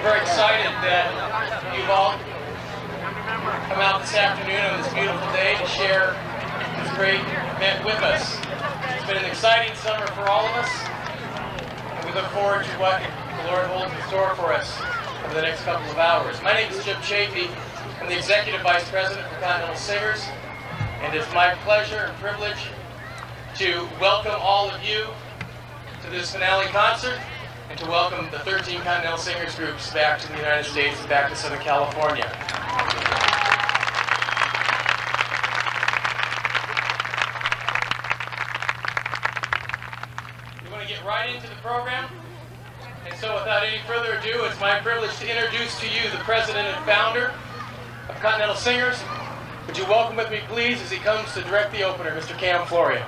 We're very excited that you've all come out this afternoon on this beautiful day to share this great event with us. It's been an exciting summer for all of us, and we look forward to what the Lord holds in store for us over the next couple of hours. My name is Jim Chafee. I'm the Executive Vice President for Continental Singers, and it's my pleasure and privilege to welcome all of you to this finale concert and to welcome the 13 Continental Singers groups back to the United States and back to Southern California. We're going to get right into the program, and so without any further ado, it's my privilege to introduce to you the President and Founder of Continental Singers. Would you welcome with me, please, as he comes to direct the opener, Mr. Cam Floria.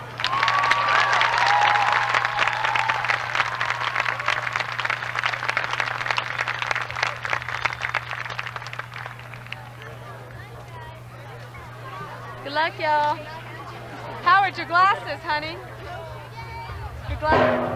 Good luck, y'all. Howard, your glasses, honey. Your glasses.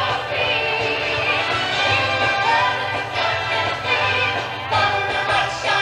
Shine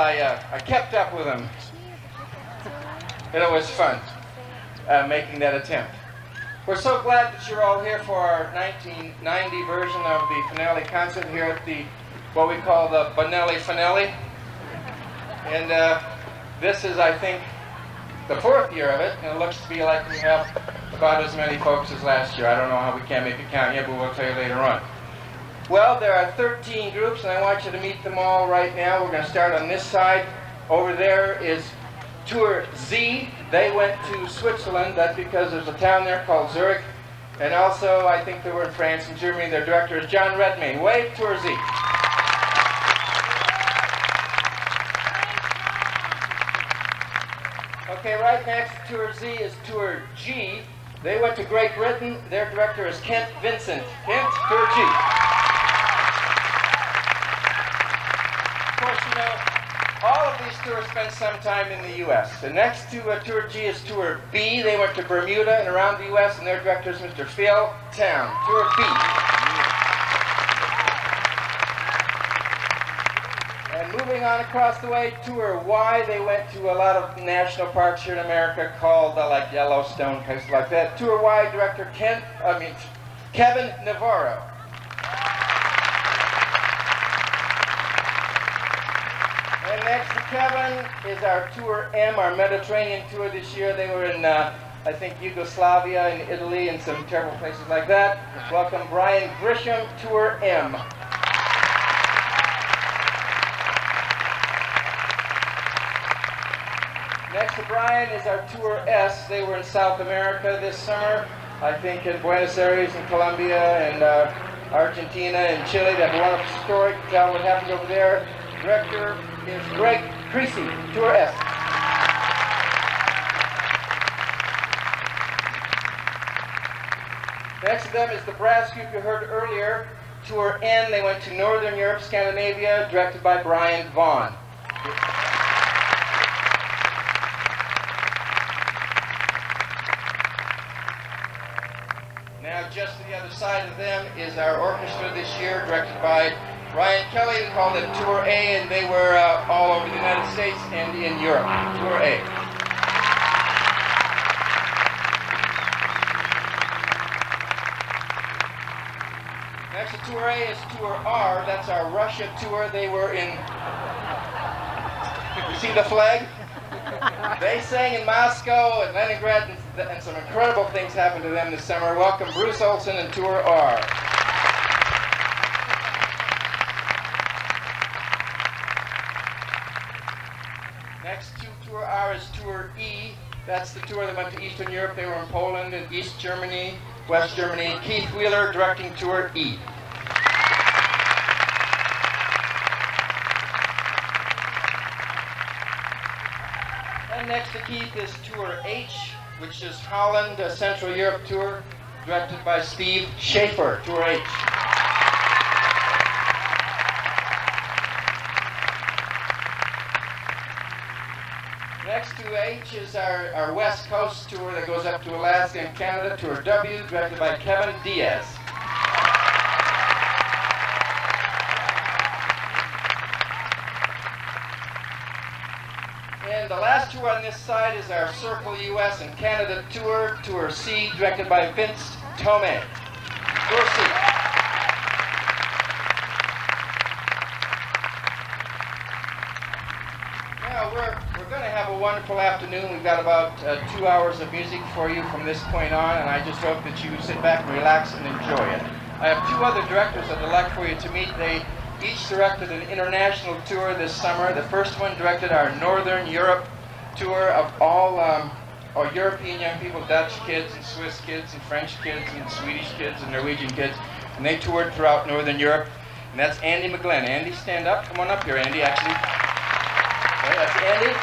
I kept up with them. And it was fun making that attempt. We're so glad that you're all here for our 1990 version of the finale concert here at the, what we call the Bonelli Finale. And this is, I think, the 4th year of it, and it looks to be like we have about as many folks as last year. I don't know how we can't make it count yet, but we'll tell you later on. Well, there are 13 groups, and I want you to meet them all right now. We're going to start on this side. Over there is Tour Z. They went to Switzerland. That's because there's a town there called Zurich. And also, I think they were in France and Germany. Their director is John Redmayne. Wave, Tour Z. Okay, right next to Tour Z is Tour G. They went to Great Britain. Their director is Kent Vincent. Kent, Tour G. Of course, you know, all of these tours spend some time in the U.S. The next to Tour G is Tour B. They went to Bermuda and around the U.S., and their director is Mr. Phil Town. Tour B. And moving on across the way, Tour Y, they went to a lot of national parks here in America called like Yellowstone, places like that. Tour Y director Kevin Navarro. And next to Kevin is our Tour M, our Mediterranean tour this year. They were in, I think, Yugoslavia and Italy and some terrible places like that. Welcome Brian Grisham, Tour M. Next to Brian is our Tour S. They were in South America this summer, I think in Buenos Aires and Colombia and Argentina and Chile. They have a wonderful story to tell what happened over there. Director is Greg Creasy, Tour S. Next to them is the brass group you heard earlier, Tour N. They went to Northern Europe, Scandinavia, directed by Brian Vaughn. Now, just to the other side of them is our orchestra this year, directed by Ryan Kelly. We called it Tour A, and they were all over the United States and in Europe. Tour A. Next to Tour A is Tour R. That's our Russia tour. They were in... You see the flag? They sang in Moscow and Leningrad, and some incredible things happened to them this summer. Welcome Bruce Olson and Tour R. Next to Tour R is Tour E. That's the tour that went to Eastern Europe. They were in Poland and East Germany, West Germany. Keith Wheeler directing Tour E. And next to Keith is Tour H, which is Holland, a Central Europe tour, directed by Steve Schaefer, Tour H. Next to H is our West Coast tour that goes up to Alaska and Canada, Tour W, directed by Kevin Diaz. And the last tour on this side is our Circle US and Canada tour, Tour C, directed by Vince Tomei. Tour C. Now we're going to have a wonderful afternoon. We've got about 2 hours of music for you from this point on, and I just hope that you sit back and relax and enjoy it. I have 2 other directors that I'd like for you to meet. They each directed an international tour this summer. The first one directed our Northern Europe tour of all European young people, Dutch kids and Swiss kids and French kids and Swedish kids and Norwegian kids. And they toured throughout Northern Europe. And that's Andy McGlenn. Andy, stand up. Come on up here, Andy, actually. Okay, that's Andy.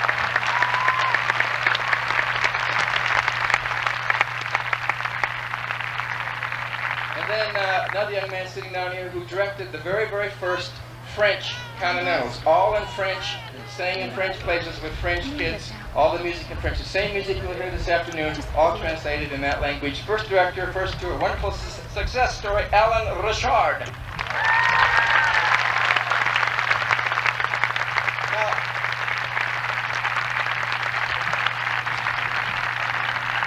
And then another young man sitting down here who directed the very, very first French Continentals, all in French, sang in French places with French kids, all the music in French. The same music you'll hear this afternoon, all translated in that language. First director, first tour, wonderful success story, Alan Richard. Now,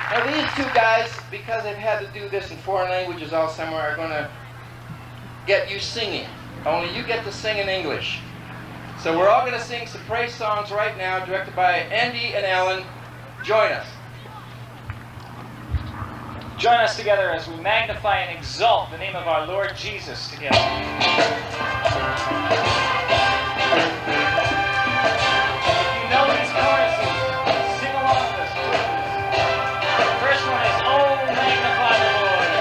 Now these two guys, because they've had to do this in foreign languages all summer, are going to get you singing. Only you get to sing in English. So we're all going to sing some praise songs right now, directed by Andy and Alan. Join us. Join us together as we magnify and exalt the name of our Lord Jesus together. If you know these choruses, sing along with us, please. The first one is, "Oh, magnify the Lord."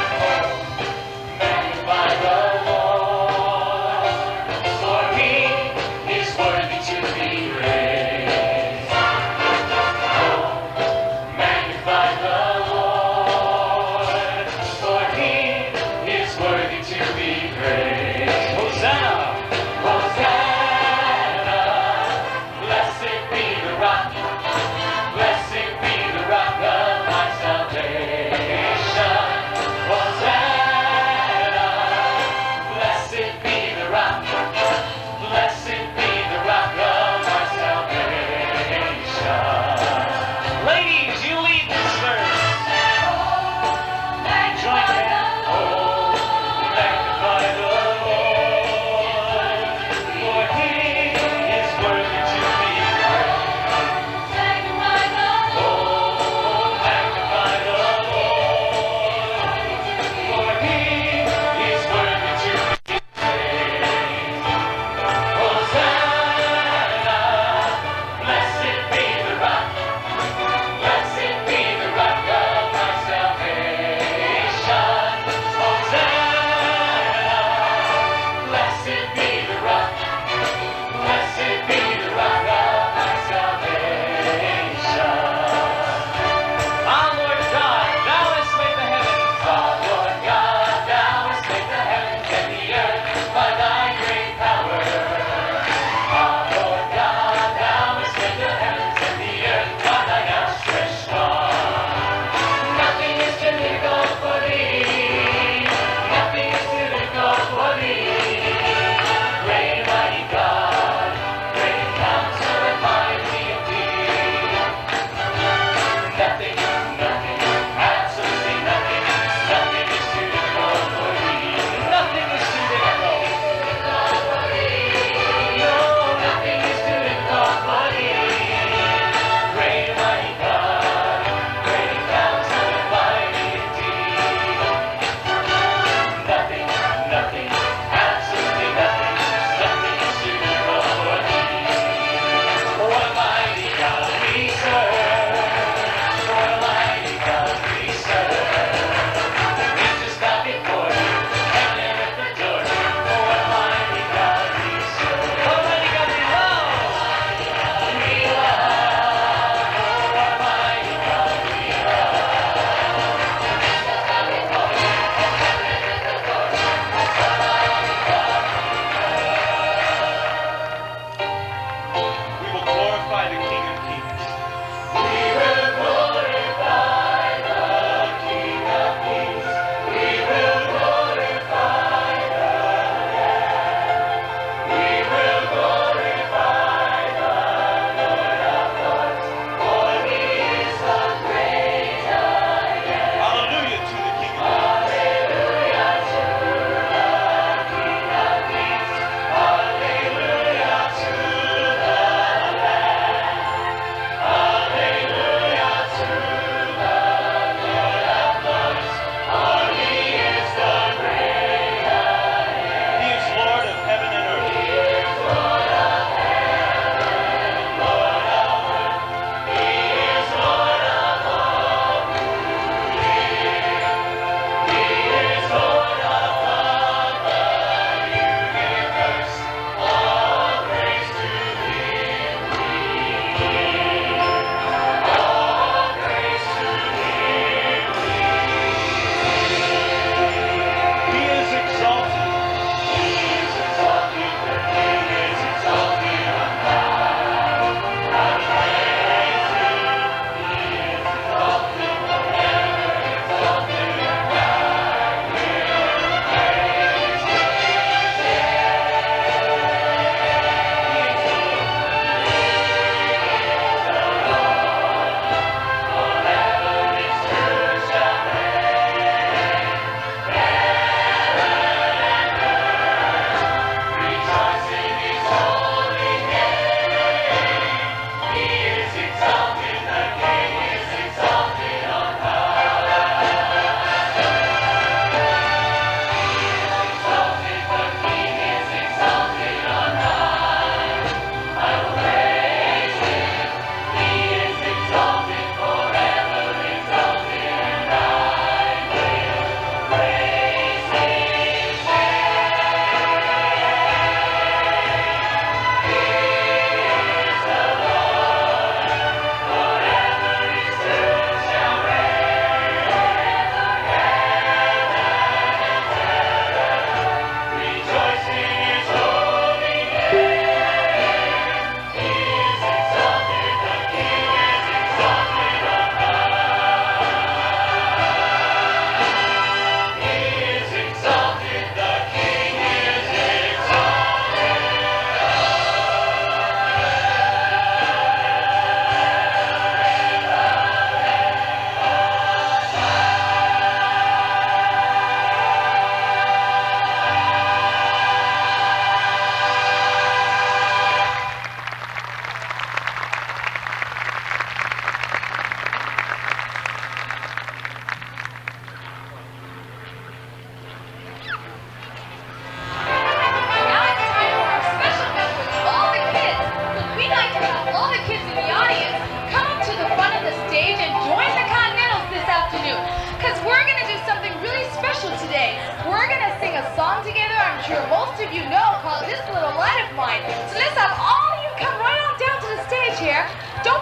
Magnify the Lord, for He is worthy to be praised. Oh, magnify the Lord, for He is worthy to be praised. Hosanna! Hosanna!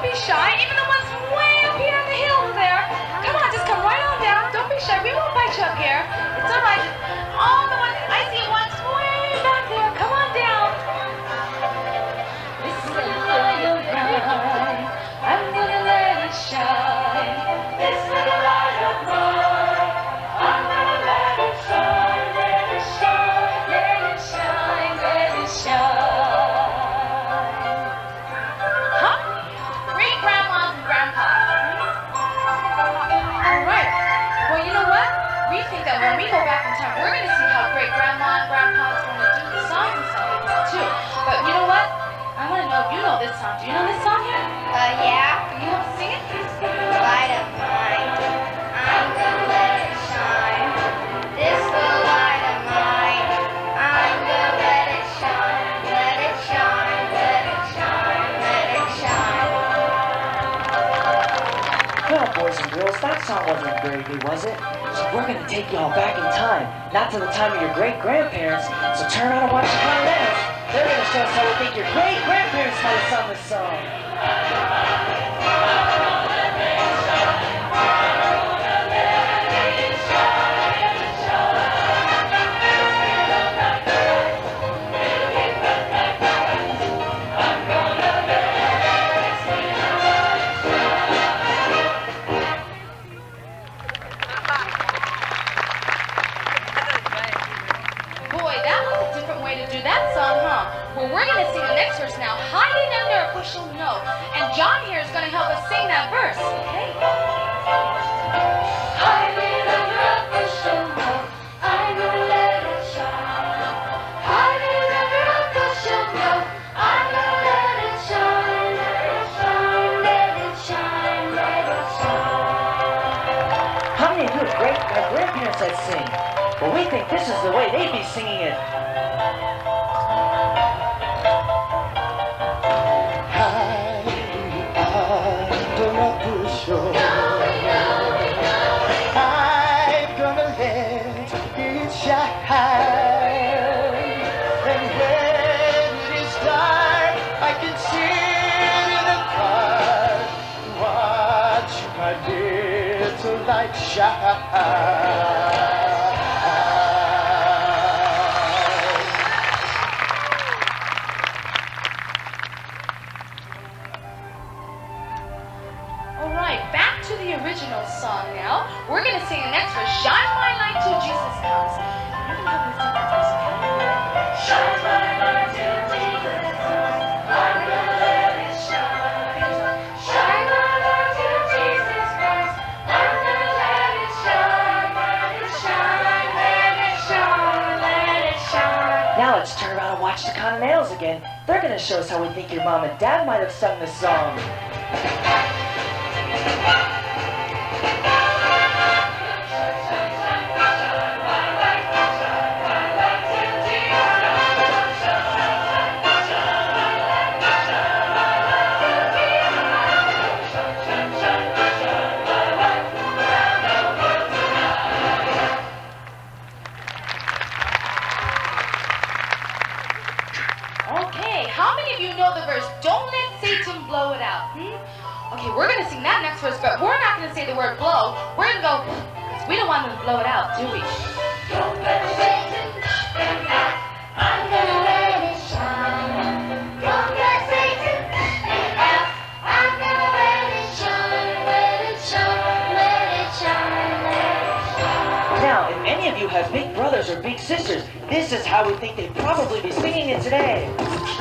be shy, even the ones way up here on the hill there. Come on, just come right on down. Don't be shy. We won't bite you up here. It's all right. All the ones, I see ones way back there. Come on down. This is the light of mine. I'm gonna let it shine. This little light of mine. I'm gonna let it shine. Let it shine. Let it shine. Let it shine. Huh? Great grandmas and grandpas. All right. Well, you know what? We think that when we go back in time, we're gonna see how great grandma and grandpa's gonna do the songs and stuff like that too. But you know what? I want to know if you know this song. Do you know this song here? Yeah. Can you help us sing it? Light of mine, I'm gonna let it shine. This little light of mine, I'm gonna let it shine. Let it shine, let it shine, let it shine. Well, boys and girls, that song wasn't very good, was it? So we're gonna take y'all back in time, not to the time of your great-grandparents. So turn around and watch the Continentals. They're gonna show us how we think your great-grandparents might have sung this song. Well, we're going to sing the next verse now, Hiding Under a Bushel No. And John here is going to help us sing that verse, okay? Hiding under a bushel no, I'm going to let it shine. Hiding under a bushel no, I'm going to let it shine. Let it shine, let it shine, let it shine. How many of you have grandparents that sing? Well, we think this is the way they'd be singing it. I'm gonna let it shine. And when it is dark, I can sit in the park, watch my little light shine. Original song now. We're going to sing the next verse, Shine My Light Till Jesus Comes. You can help me sing that verse, okay? Shine my light till Jesus comes. I'm gonna let it shine. Shine my light till Jesus comes. I'm gonna let it shine. Let it shine, let it shine, let it shine. Now let's turn around and watch the Continentals again. They're going to show us how we think your mom and dad might have sung this song. How many of you know the verse, don't let Satan blow it out? Okay, we're going to sing that next verse, but we're not going to say the word blow. We're going to go, because we don't want him to blow it out, do we? Don't let Satan blow it out. I'm going to let it shine. Don't let Satan blow it out. I'm going to let it shine. Let it shine. Let it shine. Let it shine. Now, if any of you have big brothers or big sisters, this is how we think they'd probably be singing it today.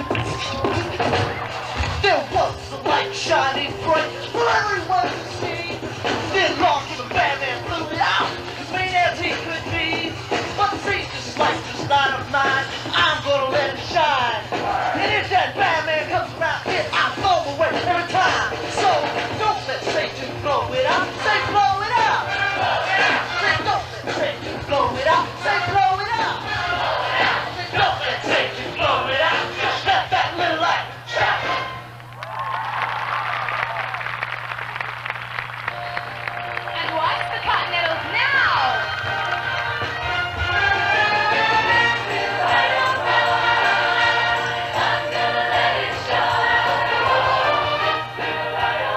There was a light shining bright for everyone to see. Then long the Batman blew it out, as mean as he could be. But see, this light, this light of mine, I'm gonna let it shine. And if that Batman comes around here, I'll throw him away every time. So don't let Satan blow it out. Say blow it out. Say don't let Satan blow it out. Say blow it out. Say don't let Satan blow it out. Just let that little light shine. And watch the Continentals now! I'm gonna let it shine.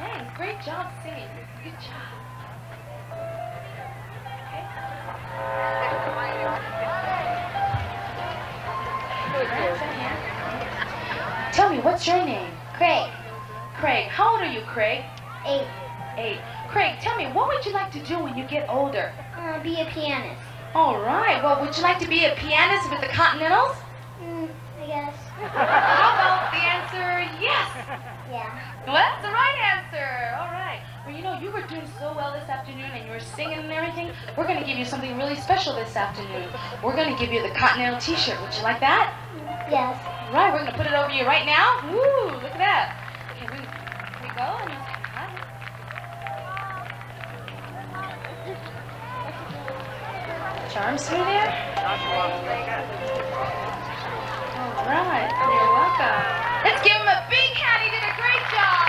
Thanks. Great job singing. Good job. Okay. Tell me, what's your name? Craig. Craig. How old are you, Craig? 8. 8. Craig, tell me, what would you like to do when you get older? Be a pianist. All right. Well, would you like to be a pianist with the Continentals? I guess. How about the answer yes? Yeah. Well, that's the right answer. All right. Well, you know, you were doing so well this afternoon and you were singing and everything. We're going to give you something really special this afternoon. We're going to give you the Continental t-shirt. Would you like that? Yes. All right. We're going to put it over you right now. Woo, look at that. Okay, here we go. And charms through there? All right. You're welcome. Let's give him a big hand. He did a great job.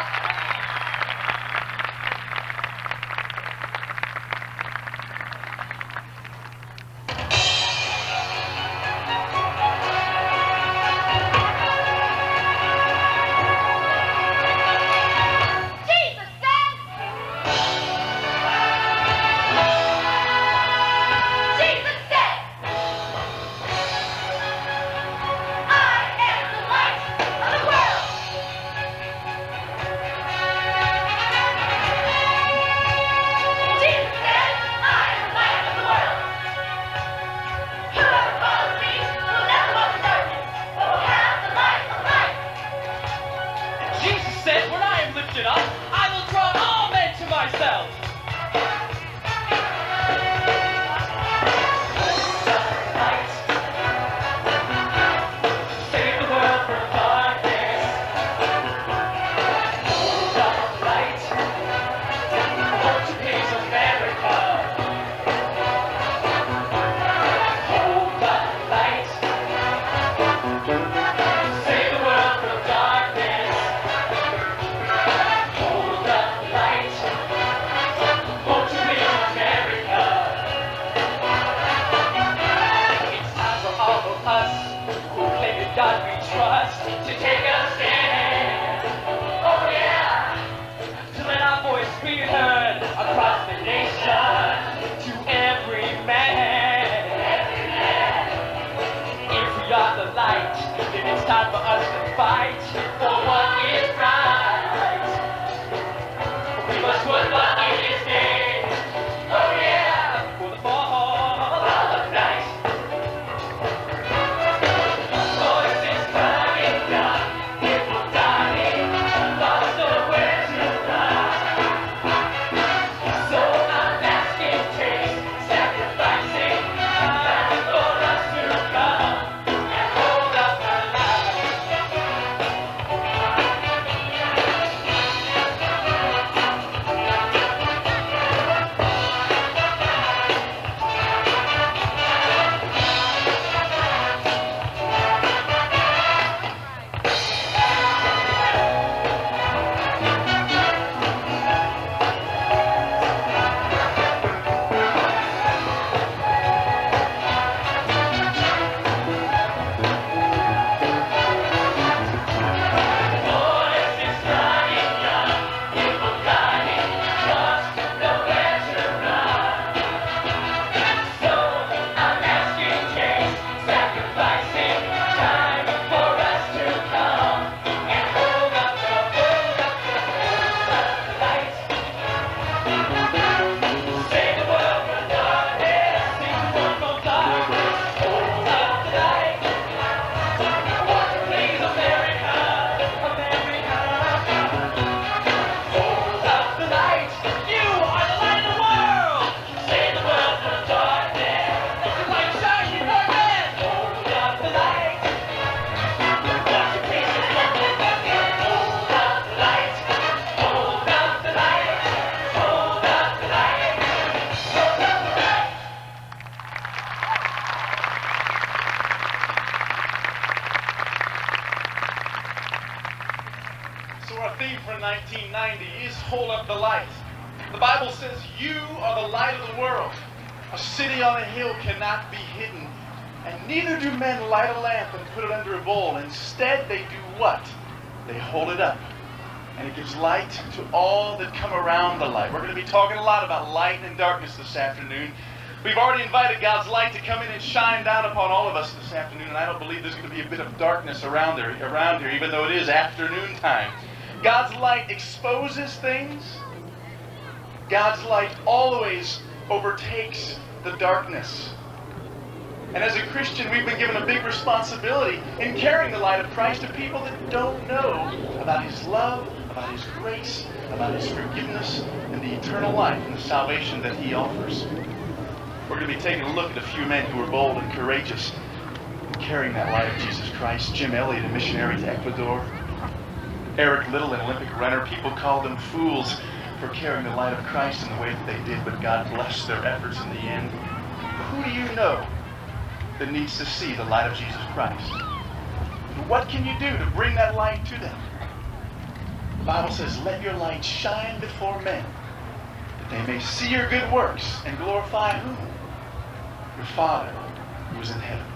So our theme for 1990 is Hold Up the Light. The Bible says you are the light of the world. A city on a hill cannot be hidden, and neither do men light a lamp and put it under a bowl. Instead, they do what? They hold it up and it gives light to all that come around the light. We're going to be talking a lot about light and darkness this afternoon. We've already invited God's light to come in and shine down upon all of us this afternoon, and I don't believe there's going to be a bit of darkness around here, even though it is afternoon time. God's light exposes things. God's light always overtakes the darkness. And as a Christian, we've been given a big responsibility in carrying the light of Christ to people that don't know about His love, about His grace, about His forgiveness, and the eternal life and the salvation that He offers. We're going to be taking a look at a few men who were bold and courageous in carrying that light of Jesus Christ. Jim Elliott, a missionary to Ecuador. Eric Little, an Olympic runner. People called them fools for carrying the light of Christ in the way that they did, but God blessed their efforts in the end. Who do you know that needs to see the light of Jesus Christ? And what can you do to bring that light to them? The Bible says, let your light shine before men, that they may see your good works and glorify whom? Your Father who is in heaven.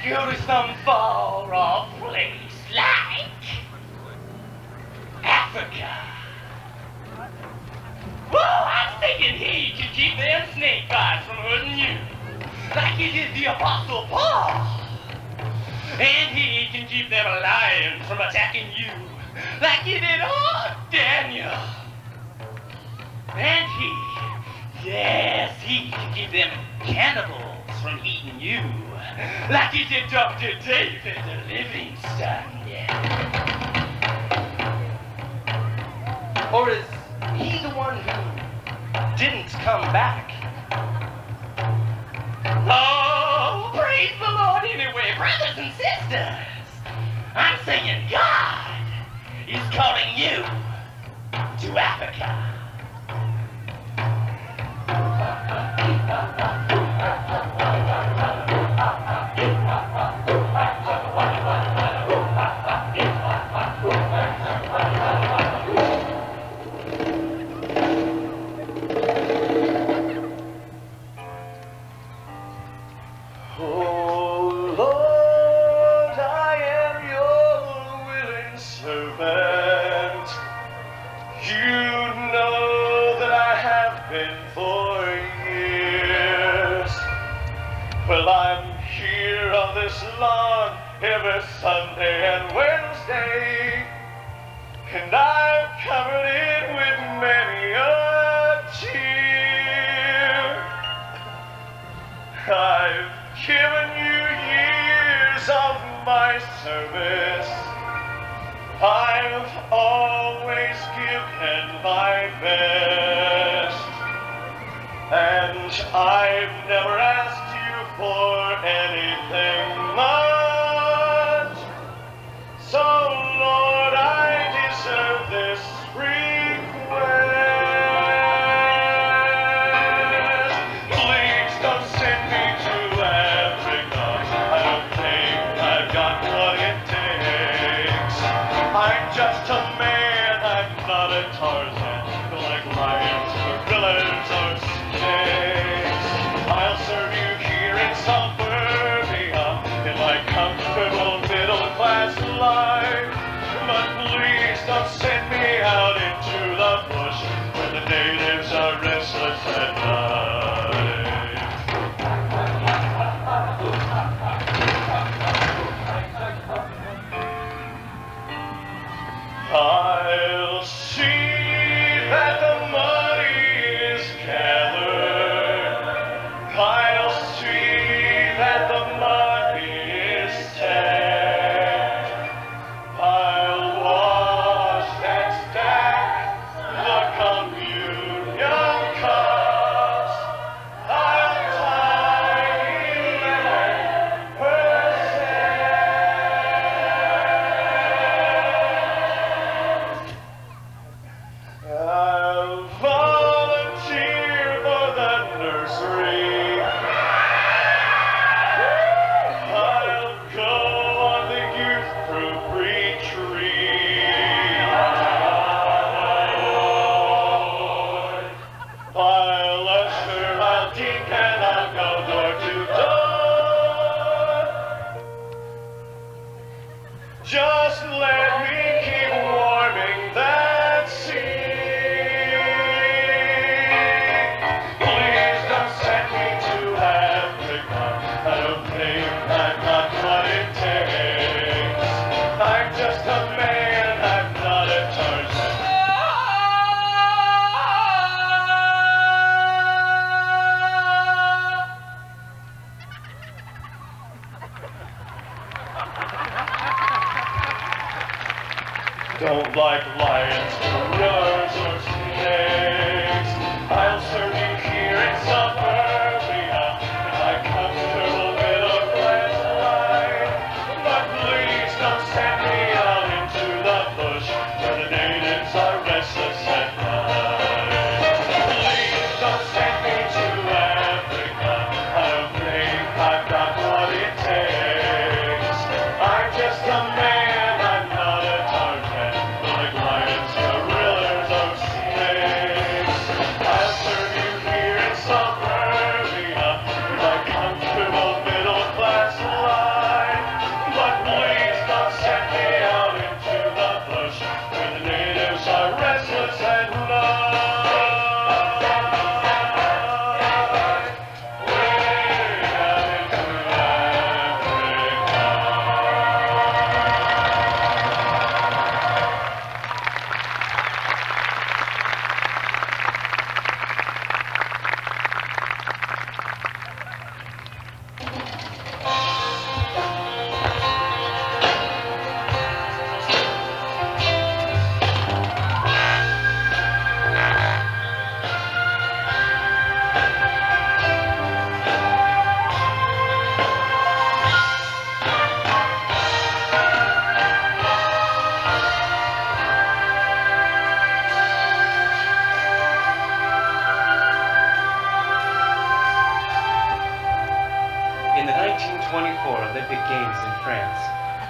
go to some far off place like Africa. Well, I'm thinking he can keep them snake bites from hurting you, like he did the Apostle Paul. And he can keep them lions from attacking you, like he did Daniel. And yes, he can keep them cannibals from eating you, like he did Dr. David Livingstone, yeah. Or is he the one who didn't come back? Oh, praise the Lord anyway, brothers and sisters. I'm saying God is calling you to Africa. Every Sunday and Wednesday, and I've covered it with many a tear. I've given you years of my service. I've always given my best, and I've never asked you for anything much. So, Lord, I deserve this request. Please don't send me to Africa. I don't think I've got what it takes. I'm just a man, I'm not a Tarzan, like lions, gorillas, or snakes. I'll serve you here in suburbia, in my comfortable middle-class life, but please don't send me out into the bush where the natives are restless at night. I'll see that the money is gathered. I'll see that the money is stacked. I'll wash and stack the communion cups. I'll tie that percent. I'll volunteer for the nursery. I'll go on the youth group retreat. I'll usher, I'll deacon, I'll go door to door. Just let me keep warming that seat. Please don't send me to Africa. I don't think I've got what it takes. I'm just a man, I'm not a Tarzan. Don't like lions, gorillas, or snakes. I'll serve you here in suburbia, in my comfortable middle-class life. But please don't send me out into the bush where the natives are restless at night. Please don't send me to Africa. I don't think I've got what it takes. I'm just a man, I'm not a Tarzan, like lions, gorillas, or snakes. I'll serve you here in suburbia, in my comfortable middle-class life.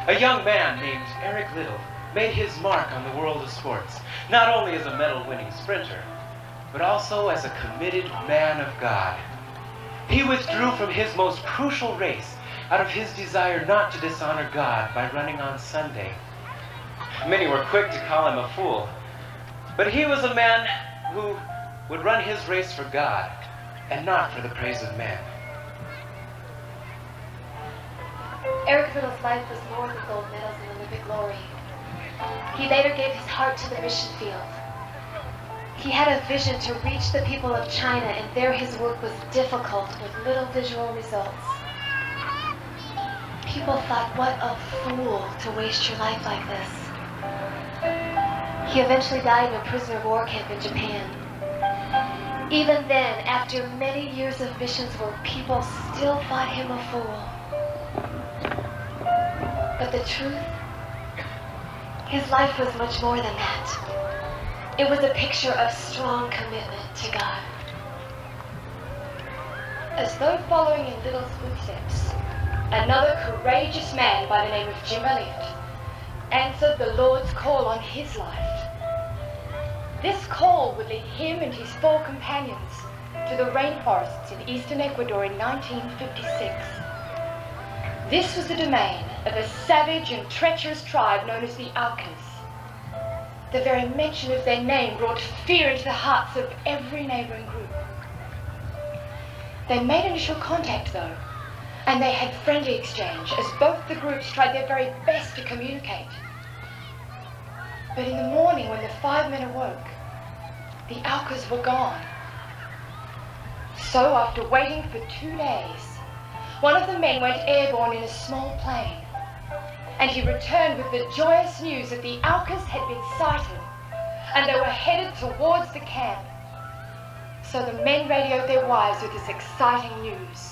A young man named Eric Little made his mark on the world of sports, not only as a medal-winning sprinter, but also as a committed man of God. He withdrew from his most crucial race out of his desire not to dishonor God by running on Sunday. Many were quick to call him a fool, but he was a man who would run his race for God and not for the praise of man. Eric Little's life was more than gold medals and Olympic glory. He later gave his heart to the mission field. He had a vision to reach the people of China, and there his work was difficult with little visual results. People thought, what a fool to waste your life like this. He eventually died in a prisoner of war camp in Japan. Even then, after many years of missions work, people still thought him a fool. But the truth, his life was much more than that. It was a picture of strong commitment to God. As though following in Little's footsteps, another courageous man by the name of Jim Elliot answered the Lord's call on his life. This call would lead him and his 4 companions to the rainforests in eastern Ecuador in 1956. This was the domain of a savage and treacherous tribe known as the Aucas. The very mention of their name brought fear into the hearts of every neighboring group. They made initial contact though, and they had friendly exchange as both the groups tried their very best to communicate. But in the morning when the 5 men awoke, the Aucas were gone. So after waiting for 2 days, one of the men went airborne in a small plane, and he returned with the joyous news that the Aucas had been sighted, and they were headed towards the camp. So the men radioed their wives with this exciting news.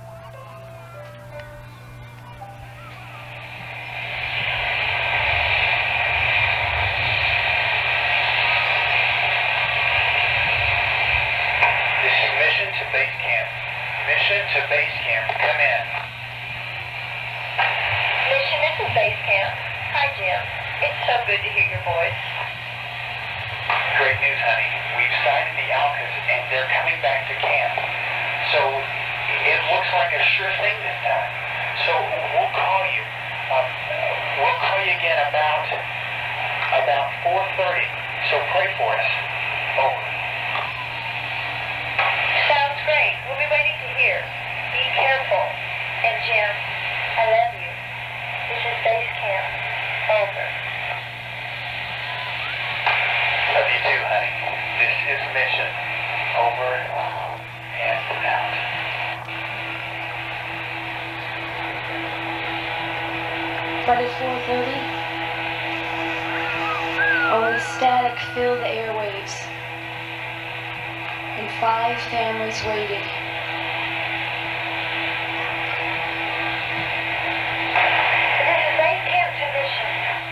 This is mission to base camp. Mission to base camp. Come in. Mission, this is base camp. Hi, Jim. It's so good to hear your voice. Great news, honey. We've sighted the Alcas and they're coming back to camp. So it looks like a sure thing this time. So we'll call you. We'll call you again about 4:30. So pray for us. Over. Sounds great. We'll be waiting to hear. Be careful. And Jim, I love you. This is base camp. Over. Love you too, honey. This is mission. Over and out. But at 4:30, only static filled the airwaves, and 5 families waited. This is base camp to mission.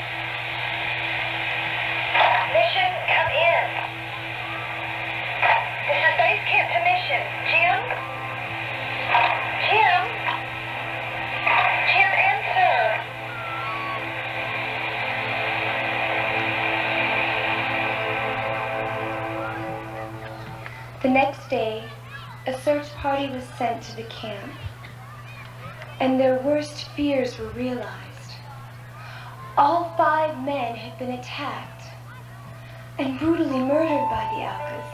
Mission, come in. This is base camp to mission. Jim? Jim? Jim, answer. The next day, a search party was sent to the camp, and their worst fears were realized. All 5 men had been attacked and brutally murdered by the Aucas.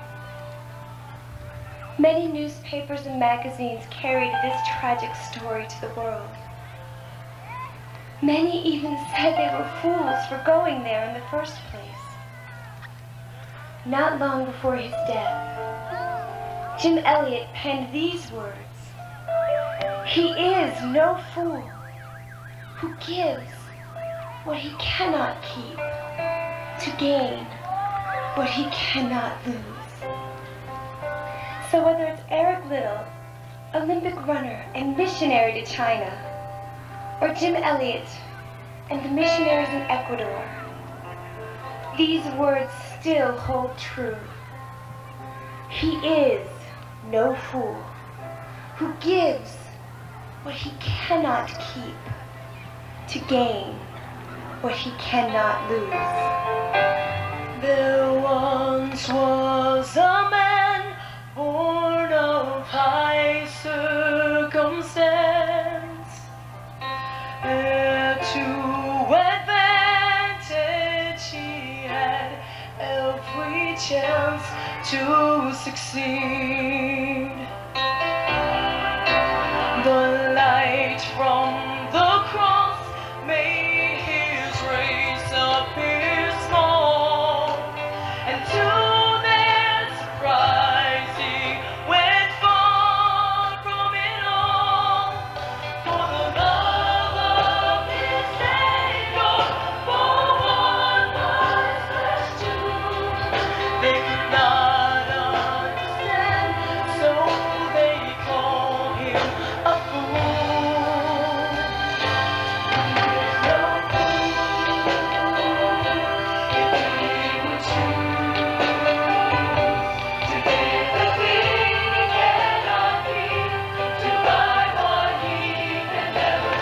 Many newspapers and magazines carried this tragic story to the world. Many even said they were fools for going there in the first place. Not long before his death, Jim Elliot penned these words: "He is no fool who gives what he cannot keep to gain what he cannot lose." So whether it's Eric Little, Olympic runner and missionary to China, or Jim Elliot and the missionaries in Ecuador, these words still hold true. He is no fool who gives what he cannot keep to gain what he cannot lose. There once was a man born of high circumstance, heir to advantage, he had every chance to succeed. The light from the cross made his race appear small, and to their surprise he went far from it all. For the love of his Savior, for one was flesh too. They could not understand, so they called him a fool. No fool if he would choose to give the thing he cannot keep, to buy what he can never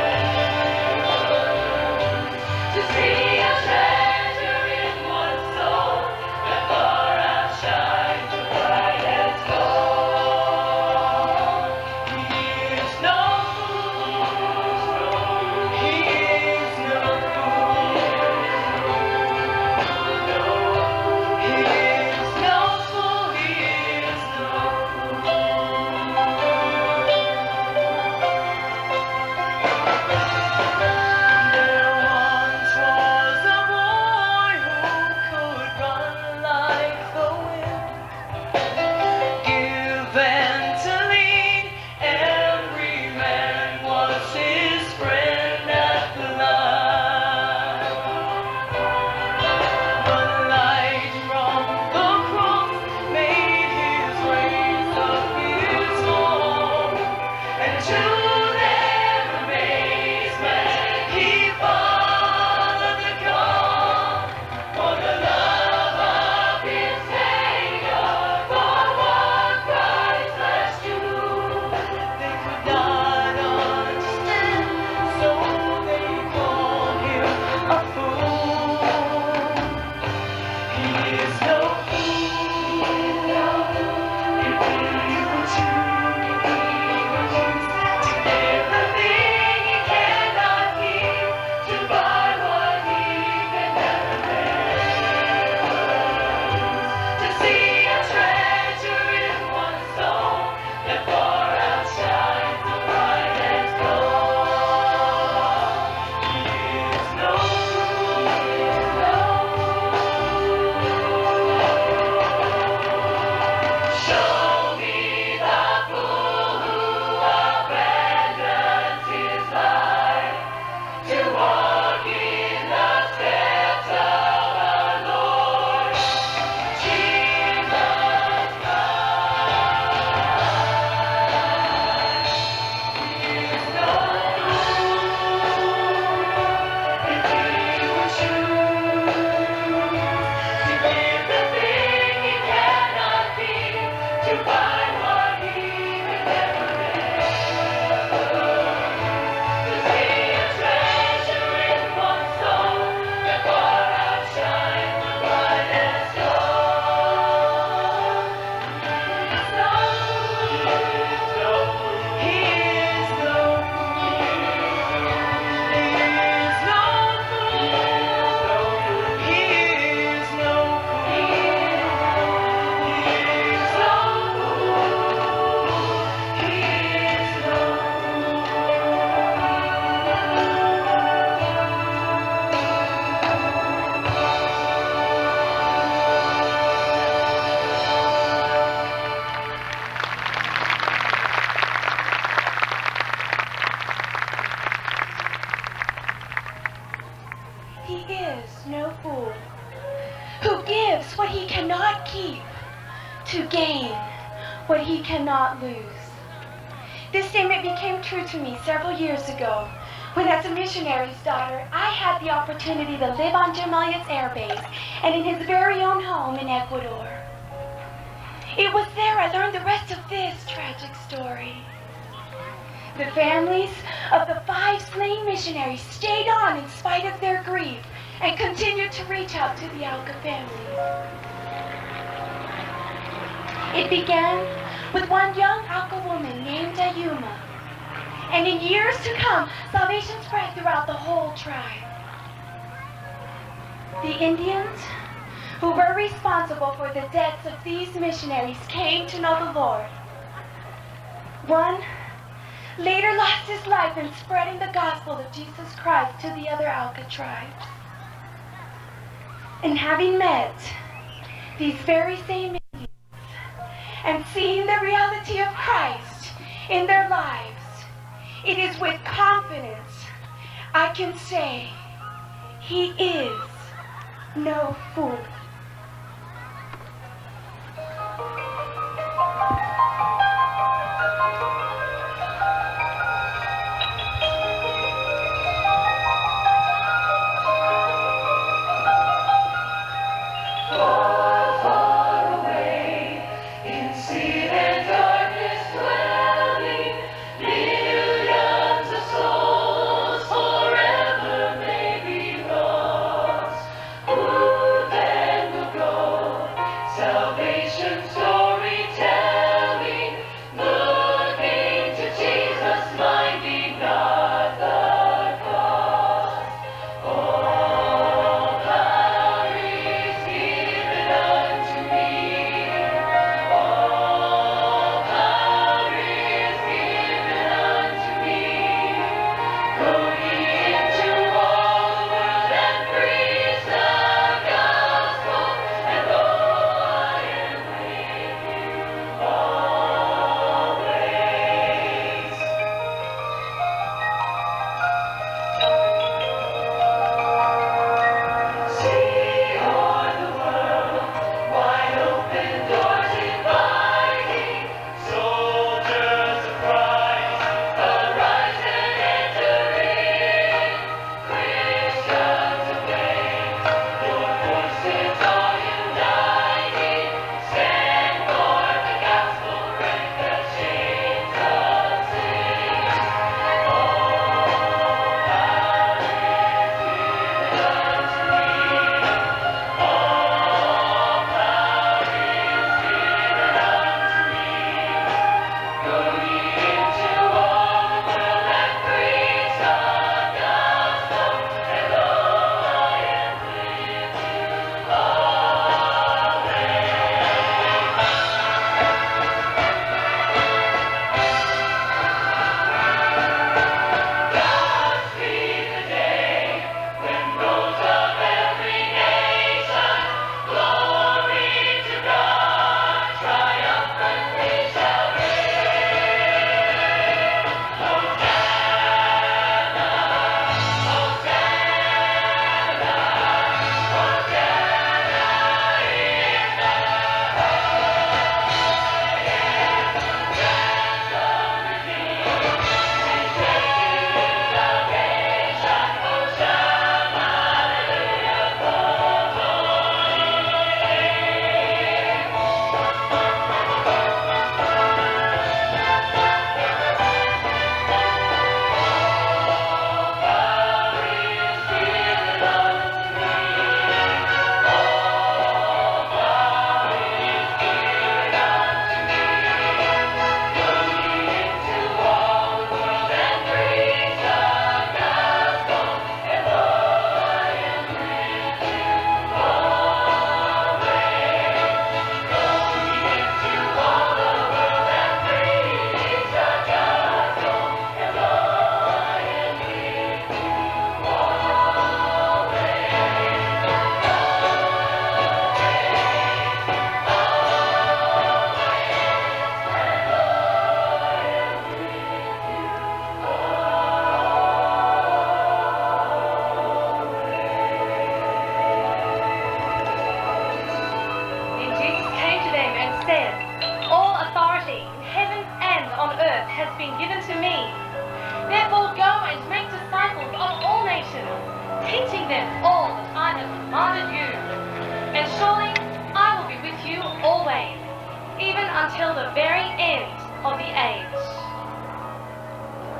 lose, to see a treasure in one's soul that far outshines the brightest gold. He is no fool. He is no fool. No, he is no fool. He is no There once was a boy who could run like the wind, give and to lead. Every man was his friend at the line. The light from the cross made his race appear small, and to their amazement he followed the call. For the love of his Savior, for what Christ has do. They could not understand, so they called him a fool. He is no fool if he would choose to give the thing he cannot keep, to buy what he can never lose, to see a treasure in one's soul that far outshines the brightest gold. He is no fool. Show me the fool who abandons his life to walk in the steps of our Lord Jesus Christ. He is no fool if he would choose to give the thing he cannot keep, to buy what he can never lose, to see a treasure in one's soul that far outshines the brightest gold. He is no fool. He is no fool. He is no fool. He is no fool. He is no He is no fool who gives what he cannot keep to gain what he cannot lose. This statement became true to me several years ago when, as a missionary's daughter, I had the opportunity to live on Jim Elliott's air base and in his very own home in Ecuador. It was there I learned the rest of this tragic story. The families of the 5 slain missionaries stayed on in spite of their grief and continued to reach out to the Alka families. It began with one young Alka woman named Ayuma, and in years to come, salvation spread throughout the whole tribe. The Indians, who were responsible for the deaths of these missionaries, came to know the Lord. One later lost his life in spreading the gospel of Jesus Christ to the other Alka tribes. And having met these very same Indians and seeing the reality of Christ in their lives, it is with confidence I can say he is no fool. teaching them all that I have commanded you. And surely I will be with you always, even until the very end of the age.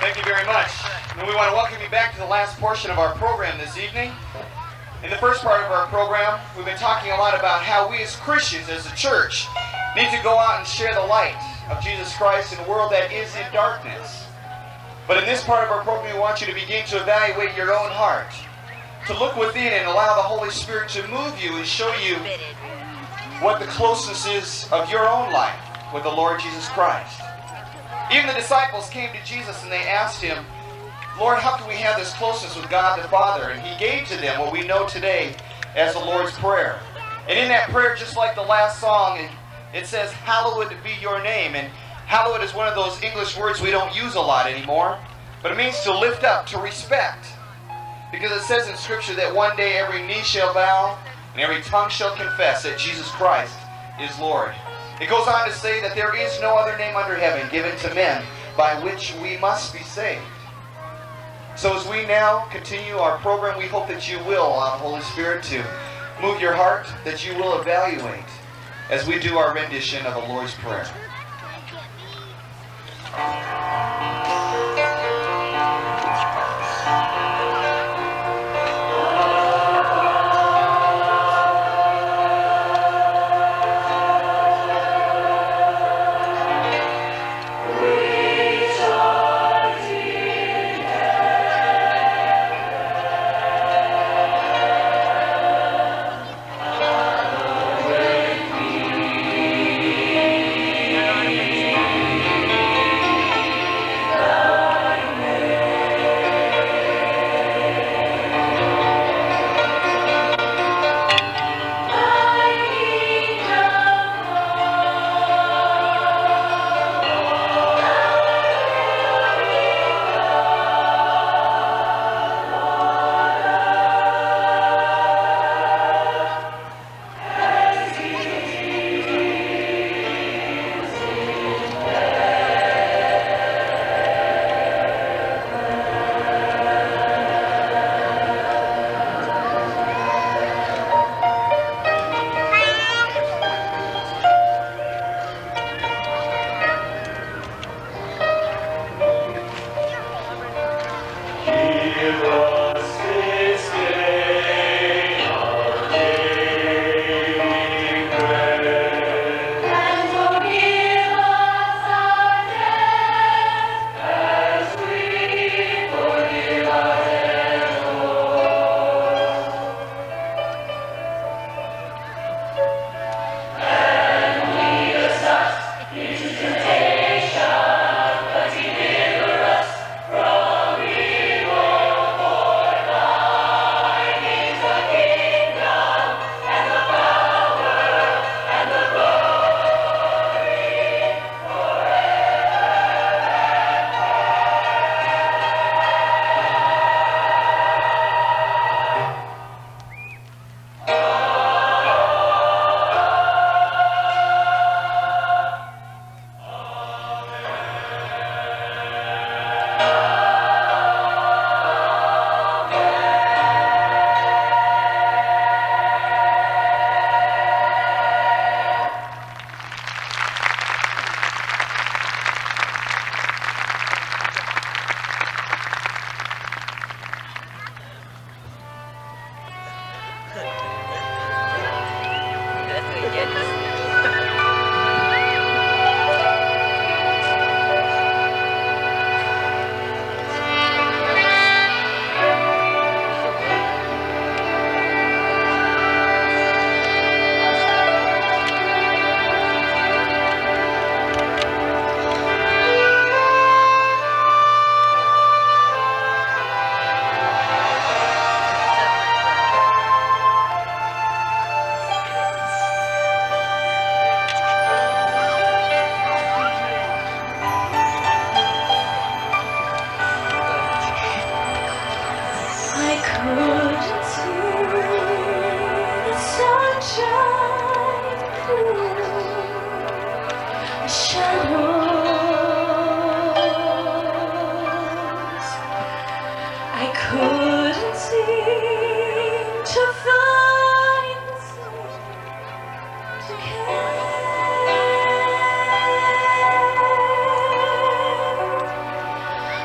Thank you very much. And we want to welcome you back to the last portion of our program this evening. In the first part of our program, we've been talking a lot about how we as Christians, as a church, need to go out and share the light of Jesus Christ in a world that is in darkness. But in this part of our program, we want you to begin to evaluate your own heart, to look within and allow the Holy Spirit to move you and show you what the closeness is of your own life with the Lord Jesus Christ. Even the disciples came to Jesus and they asked him, Lord, how can we have this closeness with God the Father? And he gave to them what we know today as the Lord's Prayer. And in that prayer, just like the last song, it says, hallowed be your name. And hallowed is one of those English words we don't use a lot anymore. But it means to lift up, to respect. Because it says in Scripture that one day every knee shall bow and every tongue shall confess that Jesus Christ is Lord. It goes on to say that there is no other name under heaven given to men by which we must be saved. So as we now continue our program, we hope that you will allow the Holy Spirit to move your heart, that you will evaluate as we do our rendition of the Lord's Prayer.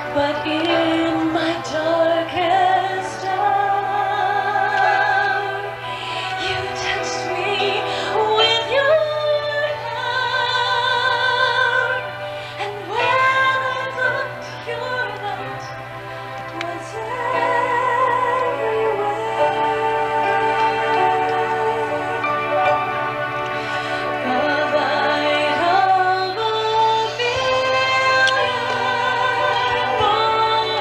But in my darkest hour, you touched me with your hand. And when I looked, your light was everywhere.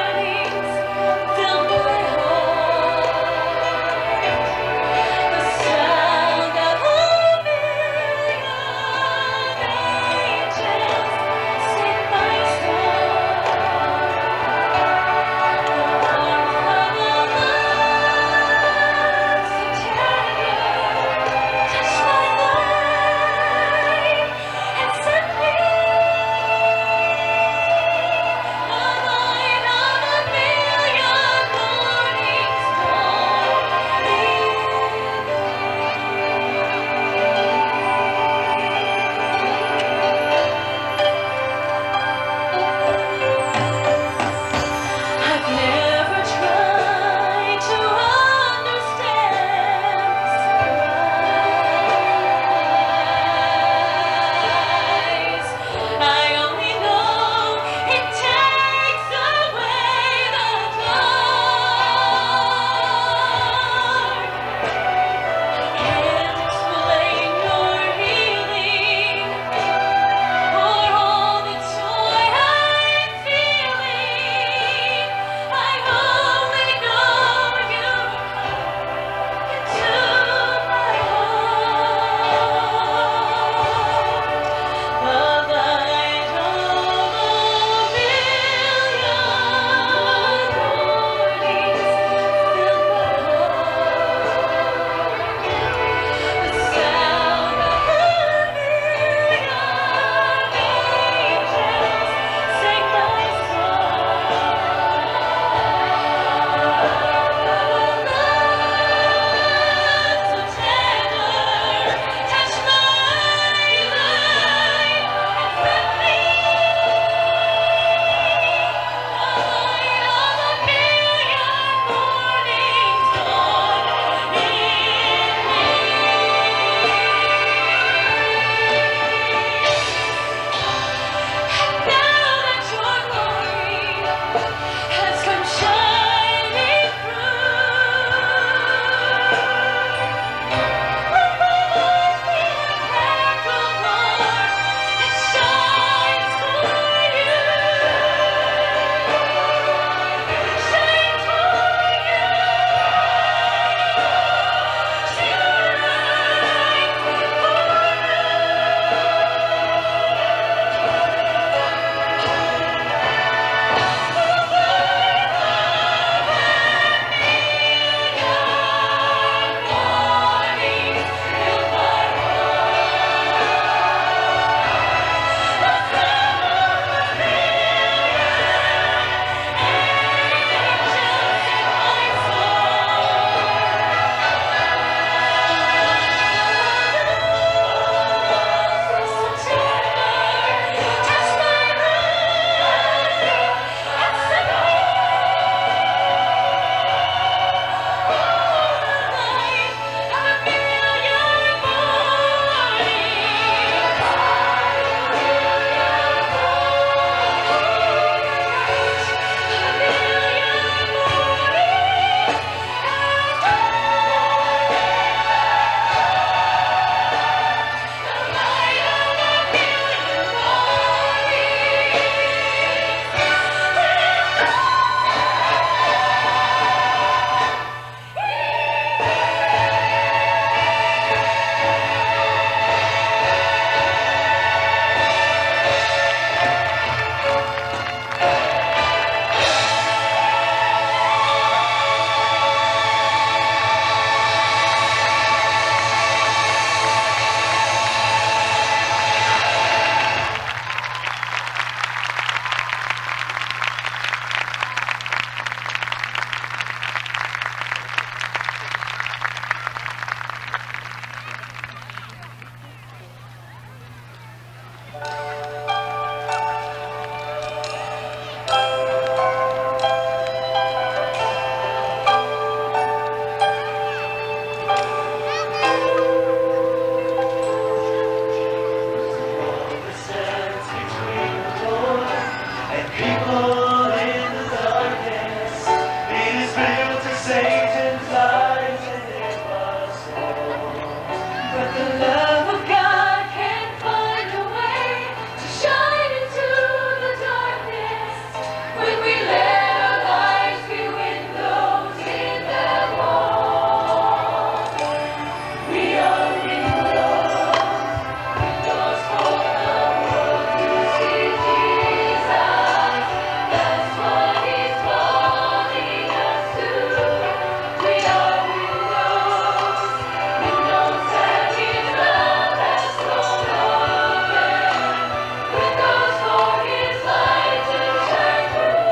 People in the darkness, it is built to Satan's lies and it was wrong. But the love of God can find a way to shine into the darkness when we let our lives be windows in that wall. We are windows, windows for the world to see Jesus. That's what He's calling us to. We are windows, windows that His love has thrown open, windows for His light to shine through.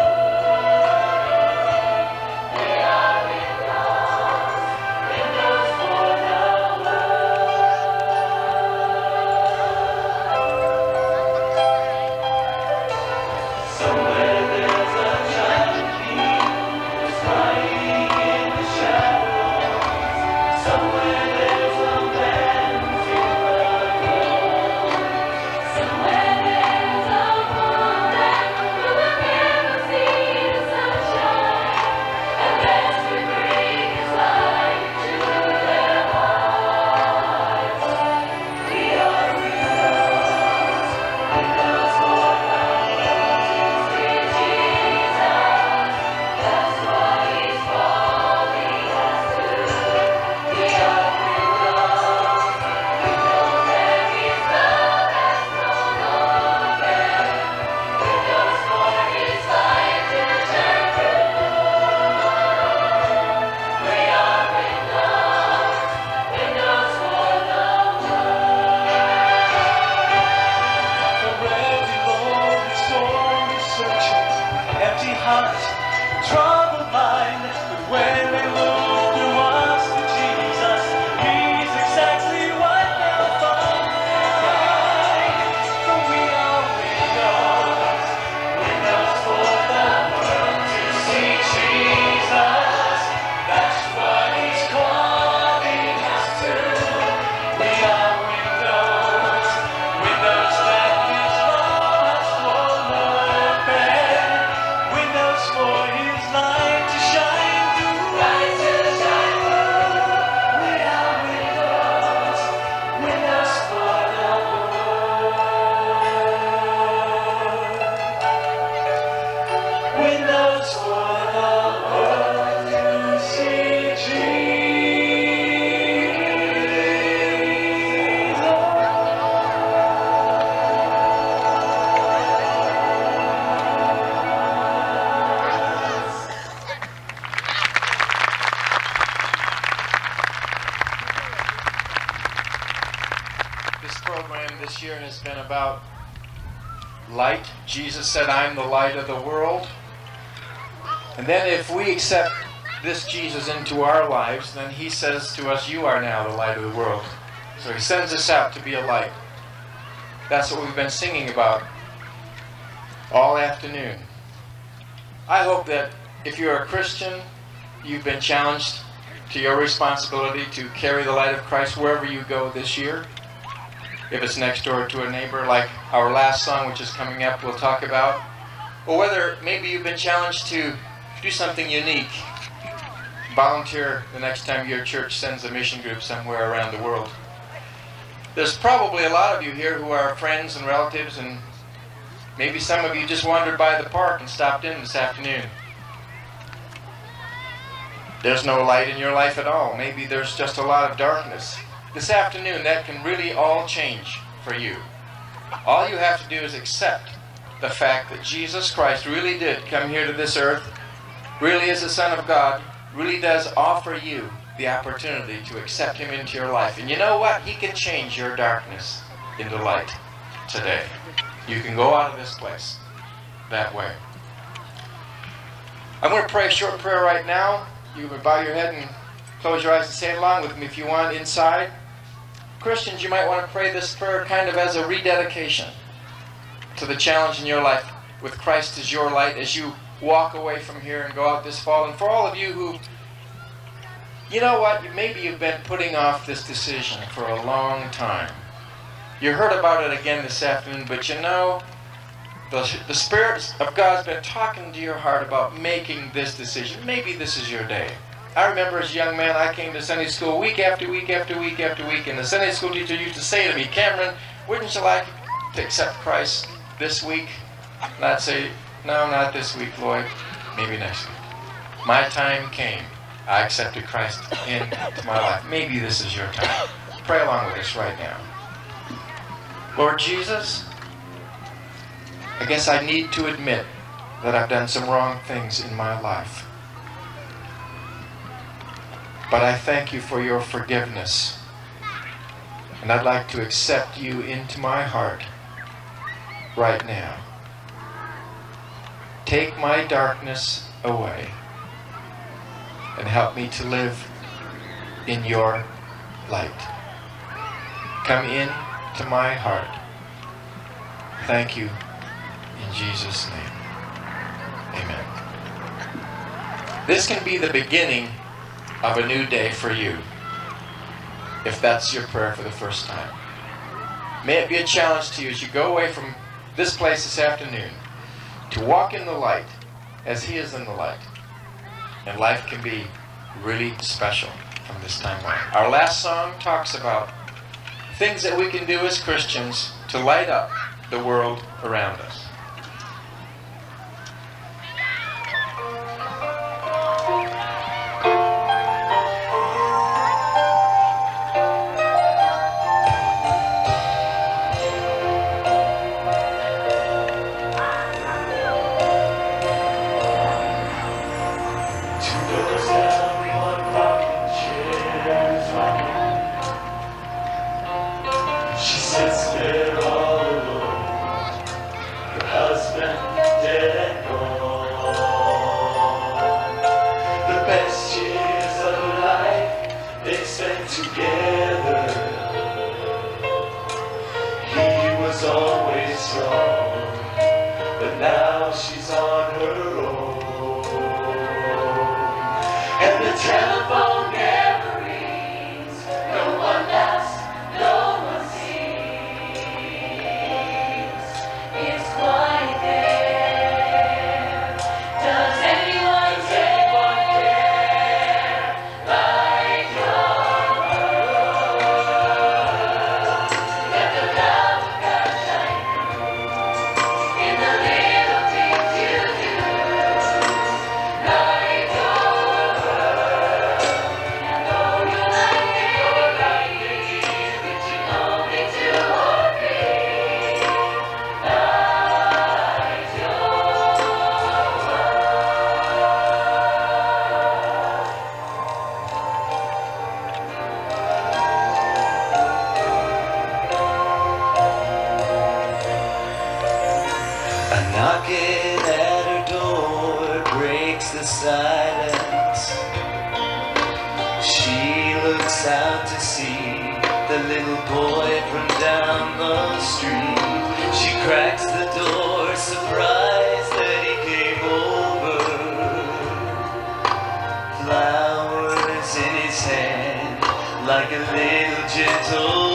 We are windows, windows for the world. Somewhere there's a giant king who's hiding in the shadows. Somewhere there's a man who's alone. Somewhere there's a woman who will never see the sunshine unless we bring His light to their hearts. We are windows, windows for the world to see Jesus. That's what He's calling us to. We are windows, windows that His love has thrown open, windows for His light to shine through. We are windows, windows for the Forever Lord, the storm is searching, empty heart, troubled mind. But when they look through us to Jesus, He's exactly what they'll find. For we are windows, windows for the world to see Jesus. That's what He's calling us to. We are windows, windows that His love has thrown open, windows for His light to shine through. Light to shine through. We are windows, windows for the world. Windows for the world to see Jesus. This program this year has been about light. Jesus said, "I'm the light of the world." And then if we accept this Jesus into our lives, then He says to us, "You are now the light of the world." So He sends us out to be a light. That's what we've been singing about all afternoon. I hope that if you're a Christian, you've been challenged to your responsibility to carry the light of Christ wherever you go this year. If it's next door to a neighbor, like our last song, which is coming up, we'll talk about. Or whether maybe you've been challenged to do something unique. Volunteer the next time your church sends a mission group somewhere around the world. There's probably a lot of you here who are friends and relatives, and maybe some of you just wandered by the park and stopped in this afternoon. There's no light in your life at all. Maybe there's just a lot of darkness. This afternoon, that can really all change for you. All you have to do is accept the fact that Jesus Christ really did come here to this earth, really is the Son of God, really does offer you the opportunity to accept Him into your life. And you know what? He can change your darkness into light today. You can go out of this place that way. I'm going to pray a short prayer right now. You can bow your head and close your eyes and say it along with me if you want inside. Christians, you might want to pray this prayer kind of as a rededication to the challenge in your life with Christ as your light as you walk away from here and go out this fall. And for all of you who, you know what, maybe you've been putting off this decision for a long time. You heard about it again this afternoon, but you know, the Spirit of God's been talking to your heart about making this decision. Maybe this is your day. I remember as a young man, I came to Sunday school week after week after week after week, and the Sunday school teacher used to say to me, Cameron, wouldn't you like to accept Christ this week? And I'd say, no, not this week, Lloyd. Maybe next week. My time came. I accepted Christ into my life. Maybe this is your time. Pray along with us right now. Lord Jesus, I guess I need to admit that I've done some wrong things in my life. But I thank you for your forgiveness. And I'd like to accept you into my heart right now. Take my darkness away and help me to live in your light. Come in to my heart. Thank you in Jesus' name. Amen. This can be the beginning of a new day for you, if that's your prayer for the first time. May it be a challenge to you as you go away from this place this afternoon to walk in the light as He is in the light. And life can be really special from this time on. Our last song talks about things that we can do as Christians to light up the world around us. Knocking at her door breaks the silence. She looks out to see the little boy from down the street. She cracks the door, surprised that he came over. Flowers in his hand, like a little gentle